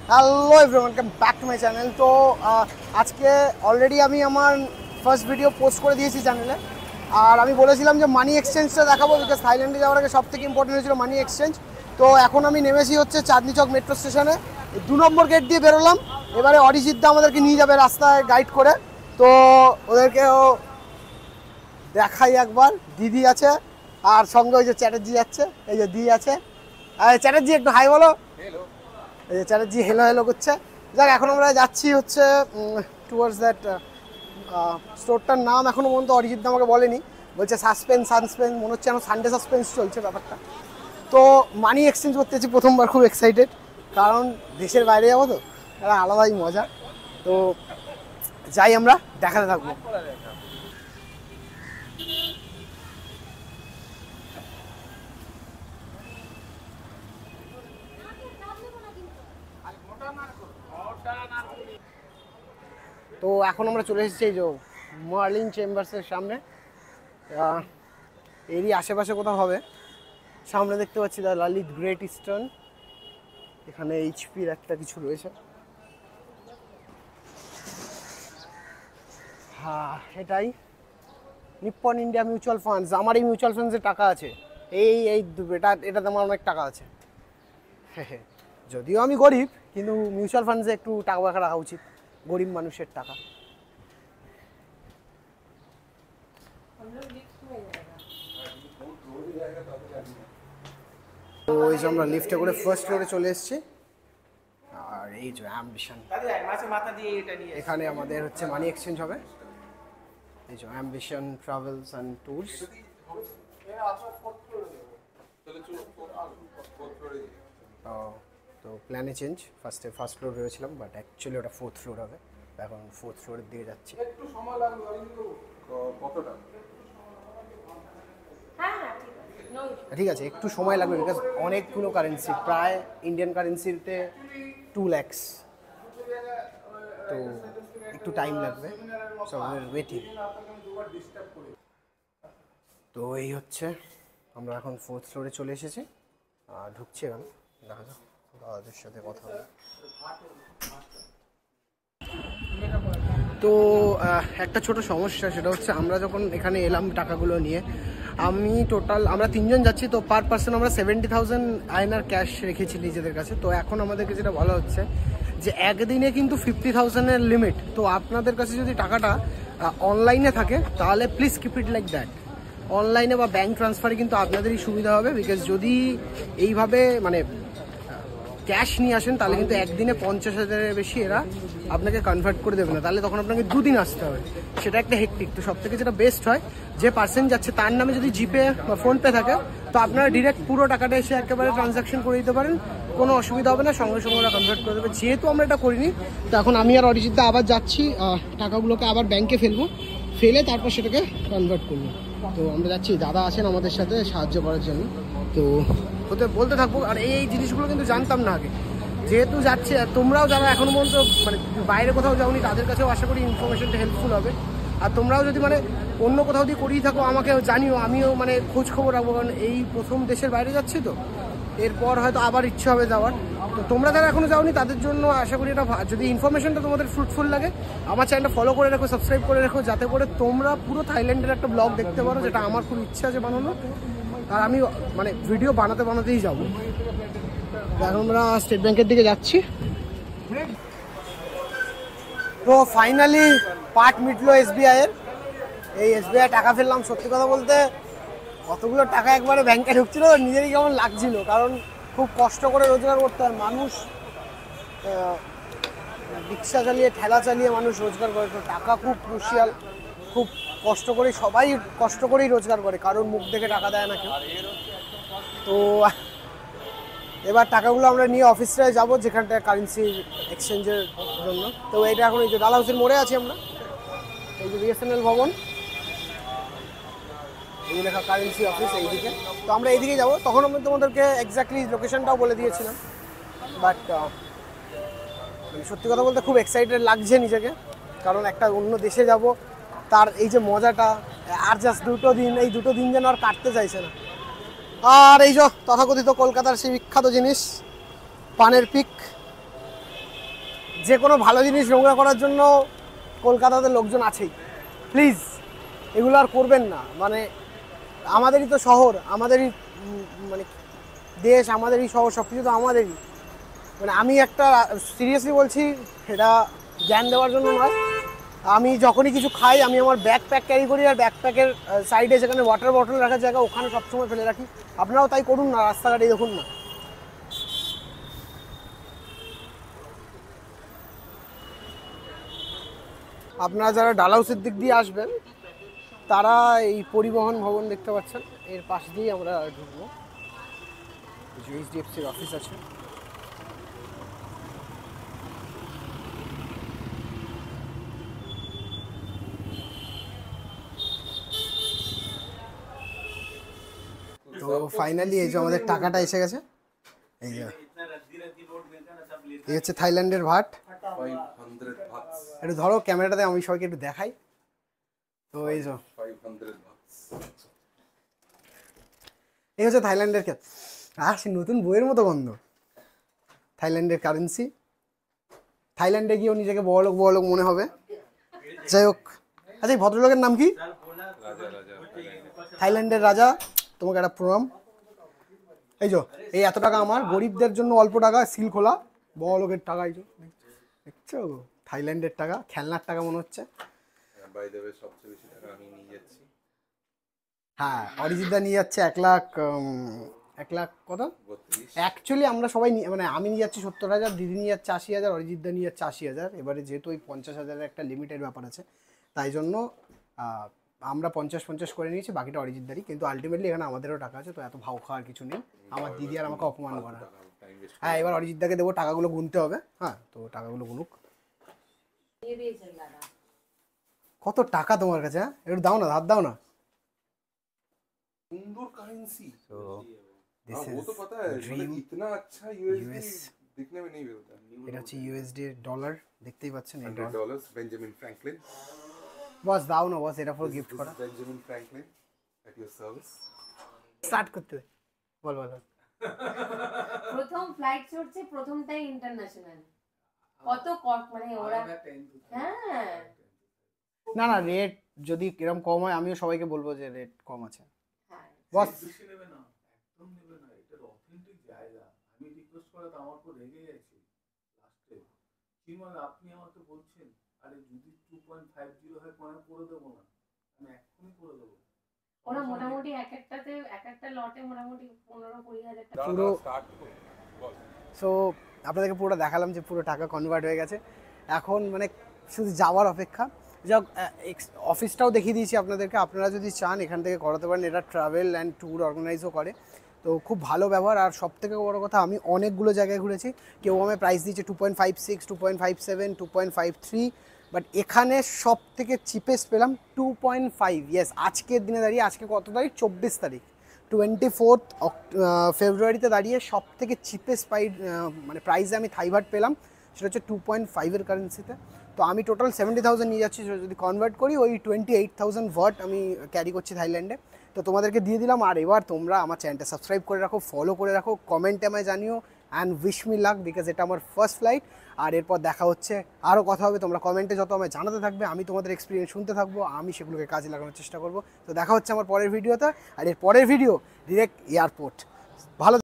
Hello everyone, welcome back to my channel. তো আজকে already আমি আমার ফার্স্ট ভিডিও পোস্ট করে দিয়েছি চ্যানেলে। আর আমি বলেছিলাম যে মানি এক্সচেঞ্জটা দেখাবো, বিকজ থাইল্যান্ডে যাওয়ার আগে সব থেকে ইম্পর্টেন্ট হয়েছিল মানি এক্সচেঞ্জ। তো এখন আমি নেমেছি হচ্ছে চাঁদনি চক মেট্রো স্টেশনে, 2 নম্বর গেট দিয়ে বেরোলাম। এবারে অরিজিৎদা আমাদেরকে নিয়ে যাবে রাস্তায় গাইড করে। তো ওদেরকেও দেখাই একবার। দিদি আছে আর সঙ্গে ওই যে চ্যাটার্জি যাচ্ছে, এই যে দিদি আছে। চ্যাটার্জি একটু হাই বলো। এই যে চ্যাটার্জি হেলো হেলো করছে। যাক, এখন আমরা যাচ্ছি হচ্ছে টুয়ার্ডস দ্যাট স্টোরটার নাম এখনও পর্যন্ত অরিজিৎদা আমাকে বলেনি, বলছে সাসপেন্স মনে হচ্ছে এখন সানডে সাসপেন্স চলছে ব্যাপারটা। তো মানি এক্সচেঞ্জ করতে যাচ্ছি প্রথমবার, খুব এক্সাইটেড, কারণ দেশের বাইরে যাবো তো একটা আলাদাই মজা। তো যাই, আমরা দেখাতে থাকবো। তো এখন আমরা চলে এসেছি এই যে মার্লিন চেম্বার্সের সামনে। এরই আশেপাশে কোথাও হবে। সামনে দেখতে পাচ্ছি দ্য লালিত গ্রেট ইস্টার্ন, এখানে এইচপির একটা কিছু রয়েছে। হ্যাঁ, এটাই নিপ্পন ইন্ডিয়া মিউচুয়াল ফান্ডস। আমার এই মিউচুয়াল ফান্ডসে টাকা আছে, এটাতে আমার অনেক টাকা আছে। যদিও আমি গরিব, কিন্তু মিউচুয়াল ফান্ডসে একটু টাকা পয়সা রাখা উচিত, গরিব মানুষের টাকা। তো এই যে আমরা লিফটে করে ফার্স্ট ফ্লোরে চলে এসেছি। আর এই যে অ্যাম্বিশন, এখানে আমাদের হচ্ছে মানি এক্সচেঞ্জ হবে। এই যে অ্যাম্বিশন ট্রাভেলস অ্যান্ড ট্যুরস। তো প্ল্যানে চেঞ্জ, ফার্স্ট ফ্লোর ভেবেছিলাম, বাট অ্যাকচুয়ালি ওটা 4th ফ্লোর হবে। এখন 4th ফ্লোরের দিকে যাচ্ছি। একটু সময় লাগবে কতটা? ঠিক আছে, একটু সময় লাগবে, বিকজ অনেকগুলো কারেন্সি, প্রায় ইন্ডিয়ান কারেন্সিতে 2 lakhs, তো একটু টাইম লাগবে। So waiting. তো এই হচ্ছে, আমরা এখন 4th ফ্লোরে চলে এসেছি আর ঢুকছি। এখন দেখা যাক, দাদাদের সাথে কথা হবে। তো একটা ছোট সমস্যা, সেটা হচ্ছে আমরা যখন এখানে এলাম টাকাগুলো নিয়ে, আমরা 3 জন যাচ্ছি, তো পার পার্সন আমরা 70,000 INR ক্যাশ রেখেছি নিজেদের কাছে। তো এখন আমাদেরকে যেটা বলা হচ্ছে যে একদিনে কিন্তু 50,000-এর লিমিট। তো আপনাদের কাছে যদি টাকাটা অনলাইনে থাকে তাহলে please keep it like that. অনলাইনে বা ব্যাঙ্ক ট্রান্সফারে কিন্তু আপনাদেরই সুবিধা হবে, বিকজ যদি এইভাবে মানে ক্যাশ নিয়ে আসেন তাহলে কিন্তু একদিনে 50,000-এর বেশি এরা আপনাকে কনভার্ট করে দেবে না, তাহলে তখন আপনাকে 2 দিন আসতে হবে। সেটা একটা হেক্টিক। তো সব থেকে যেটা বেস্ট হয়, যে পার্সন যাচ্ছে তার নামে যদি জিপে বা ফোনপে থাকে, তো আপনারা ডিরেক্ট পুরো টাকাটা এসে একেবারে ট্রানজাকশন করে দিতে পারেন, কোনো অসুবিধা হবে না, সঙ্গে সঙ্গে ওরা কনভার্ট করে দেবে। যেহেতু আমরা এটা করিনি, তো এখন আমি আর অরিজিৎদা আবার যাচ্ছি টাকাগুলোকে আবার ব্যাংকে ফেলে তারপর সেটাকে কনভার্ট করবো। তো আমরা যাচ্ছি, দাদা আছেন আমাদের সাথে সাহায্য করার জন্য। তো বলতে থাকবো। আর এই জিনিসগুলো কিন্তু জানতাম না আগে, যেহেতু যাচ্ছে। তোমরাও যারা এখনো পর্যন্ত মানে বাইরে কোথাও যাওনি, তাদের কাছেও আশা করি ইনফরমেশনটা হেল্পফুল হবে। আর তোমরাও যদি মানে অন্য কোথাও দিয়ে করিয়ে থাকো, আমাকেও জানিও, আমিও মানে খোঁজ খবর রাখবো, কারণ এই প্রথম দেশের বাইরে যাচ্ছি, তো এরপর হয়তো আবার ইচ্ছে হবে যাওয়ার। তো তোমরা যারা এখনো যাওনি তাদের জন্য আশা করি এটা, যদি ইনফরমেশনটা তোমাদের ফ্রুটফুল লাগে, আমার চ্যানেলটা ফলো করে রাখো, সাবস্ক্রাইব করে রাখো, যাতে করে তোমরা পুরো থাইল্যান্ডের একটা ব্লগ দেখতে পারো, যেটা আমার খুব ইচ্ছা আছে বানানো। আর আমি মানে ভিডিও বানাতেই যাবো। এখন আমরা স্টেট ব্যাংকের দিকে যাচ্ছি। তো ফাইনালি পার্ট মিটলো SBI এর। এই SBI টাকা ফেললাম। সত্যি কথা বলতে অতগুলো টাকা একবারে ব্যাংকে ঢুকছিল, নিজেরই কেমন লাগছিল, কারণ খুব কষ্ট করে রোজগার করতে হয় মানুষ। রিক্সা চালিয়ে, ঠেলা চালিয়ে মানুষ রোজগার করে। তো টাকা খুব ক্রুশিয়াল, খুব কষ্ট করে, সবাই কষ্ট করেই রোজগার করে, কারোর মুখ দেখে টাকা দেয় না কেউ। তো এবার টাকাগুলো আমরা নিয়ে অফিসটায় যাবো, যেখানটায় কারেন্সি এক্সচেঞ্জের জন্য। তো এইটা এখন এই যে ডাল হাউসের মোড়ে আছি আমরা, এই যে BSNL ভবন, এই লেখা কারেন্সি অফিস এইদিকে। তো আমরা এইদিকে যাবো। তখন আমি তোমাদেরকে এক্স্যাক্টলি লোকেশনটাও বলে দিয়েছিলাম, বাট সত্যি কথা বলতে খুব এক্সাইটেড লাগছে নিজেকে, কারণ একটা অন্য দেশে যাব, তার এই যে মজাটা, আর জাস্ট 2 দিন, এই 2 দিন যেন আর কাটতে চাইছে না। আর এই যে তথাকথিত কলকাতার সেই বিখ্যাত জিনিস পানের পিক, যে কোনো ভালো জিনিস নোংরা করার জন্য কলকাতাতে লোকজন আছেই। প্লিজ এগুলো আর করবেন না। মানে আমাদেরই তো শহর, আমাদেরই মানে দেশ, আমাদেরই শহর, সব কিছু তো আমাদেরই। মানে আমি একটা সিরিয়াসলি বলছি, এটা জ্ঞান দেওয়ার জন্য নয়, আমি যখনই কিছু খাই আমি আমার ব্যাকপ্যাক ক্যারি করি, আর ব্যাকপ্যাকের সাইডে যেখানে ওয়াটার বটল রাখার জায়গা ওখানে সবসময় ফেলে রাখি। আপনারাও তাই করুন না, রাস্তাঘাটে দেখুন না। আপনারা যারা ডালহাউসের দিক দিয়ে আসবেন তারা এই পরিবহন ভবন দেখতে পাচ্ছেন, এর পাশ দিয়েই আমরা ঢুকবো। এইচডিএফসির অফিস আছে। তো ফাইনালি এই যে আমাদের টাকাটা এসে গেছে। এই যে এই হচ্ছে থাইল্যান্ডের ভাট। 500 bahts। একটু ধরো ক্যামেরাটাতে, আমি সবাইকে একটু দেখাই। তো এই যে 500 bahts। এই হচ্ছে থাইল্যান্ডের সে নতুন বইয়ের মতো গন্ধ। থাইল্যান্ডের কারেন্সি। থাইল্যান্ডে গিয়েও নিজেকে বড়লোক মনে হবে। যাই হোক, আচ্ছা এই ভদ্রলোকের নাম কি? থাইল্যান্ডের রাজা, তোমাকে একটা প্রণাম। এই যে এই এত টাকা আমার, গরিবদের জন্য অল্প টাকা, সিল খোলা। বড়লোকের টাকা, এই যে দেখছো, থাইল্যান্ডের টাকা, খেলনার টাকা মনে হচ্ছে। বাই দ্য ওয়ে সবচেয়ে বেশি টাকা আমি নিয়ে যাচ্ছি। হ্যাঁ, অরিজিৎদা নিয়ে যাচ্ছে 1 লাখ কত? অ্যাকচুয়ালি আমরা সবাই মানে আমি নিয়ে যাচ্ছি 70,000, দিদি নিয়ে যাচ্ছে 80,000, অরিজিৎদা নিয়ে যাচ্ছে 80,000। এবারে যেহেতু ওই 50,000-এর একটা লিমিটেড ব্যাপার আছে, তাই জন্য আমরা 50-50 করে নিয়েছি, বাকিটা অরিজিৎদারই। কিন্তু আলটিমেটলি এখানে আমাদেরও টাকা আছে, তো এত ভাও খাওয়ার কিছু নেই। আমার দিদি আর আমাকে অপমান করা। হ্যাঁ, এবার অরিজিৎদাকে দেবো, টাকাগুলো গুনতে হবে। হ্যাঁ, তো টাকাগুলো গুনুক। কত টাকা তোমার কাছে? হ্যাঁ, একটু দাও না, ধার দাও না। सुंदर करेंसी। So हाँ, वो तो पता है, मतलब इतना अच्छा यूएसडी दिखने में नहीं मिलता। এটা হচ্ছে ইউএসডি ডলার, দেখতেই পাচ্ছেন। এই $100 বেঞ্জামিন ফ্র্যাঙ্কলিন। বস দাও না বস, এটা পুরো গিফট করা। Benjamin Franklin at your service. Start করতে দে, বল বল। প্রথম ফ্লাইট চড়ছে, প্রথমটাই ইন্টারন্যাশনাল। কত মানে ওরা, হ্যাঁ না না, রেট যদি এরকম কম হয় আমিও সবাইকে বলবো যে রেট কম আছে। হ্যাঁ বস নেবে না, একদম নেবে না, এটা অথেন্টিক জায়গা। আমি রিকোয়েস্ট করে তো আমার উপর রেগে গেছি লাস্টে। চিনমান আপনি আমাকে বলছেন আরে যদি 2.50 হয় পরে করে দেবো না, আমি এক্ষুনি করে দেবো। ওরা মোটামুটি এক একটা লটে মোটামুটি 15-20 হাজার টাকা পুরো। স্টার্ট করো বল। সো আপনাদেরকে পুরো দেখালাম যে পুরো টাকা কনভার্ট হয়ে গেছে। এখন মানে শুধু যাওয়ার অপেক্ষা। যাক, অফিসটাও দেখিয়ে দিয়েছি আপনাদেরকে, আপনারা যদি চান এখান থেকে করাতে পারেন। এটা ট্রাভেল অ্যান্ড ট্যুর অর্গানাইজও করে, তো খুব ভালো ব্যবহার। আর সবথেকে বড় কথা, আমি অনেকগুলো জায়গায় ঘুরেছি, কেউ আমায় প্রাইস দিয়েছে 2.56, 2.57, 2.53, বাট এখানে সব থেকে চিপেস্ট পেলাম 2.5। ইয়েস, আজকের দিনে দাঁড়িয়ে, আজকে কত তারিখ? 24 তারিখ, 24 ফেব্রুয়ারিতে দাঁড়িয়ে সব থেকে চিপেস্ট মানে প্রাইসে আমি থাইভাট পেলাম, সেটা হচ্ছে 2.5-এর কারেন্সিতে। তো আমি টোটাল 70,000 নিয়ে যাচ্ছি, সেটা যদি কনভার্ট করি ওই 28,000 ভাট আমি ক্যারি করছি থাইল্যান্ডে। তো তোমাদেরকে দিয়ে দিলাম। আর এবার তোমরা আমার চ্যানেলটা সাবস্ক্রাইব করে রাখো, ফলো করে রাখো, কমেন্টে আমায় জানিও and wish me luck, because এটা আমার ফার্স্ট ফ্লাইট। আর এরপর দেখা হচ্ছে, আরও কথা হবে। তোমরা কমেন্টে যত আমায় জানাতে থাকবে, আমি তোমাদের এক্সপিরিয়েন্স শুনতে থাকবো, আমি সেগুলোকে কাজে লাগানোর চেষ্টা করবো। তো দেখা হচ্ছে আমার পরের ভিডিওতে। আর এর পরের ভিডিও ডিরেক্ট এয়ারপোর্ট। ভালো।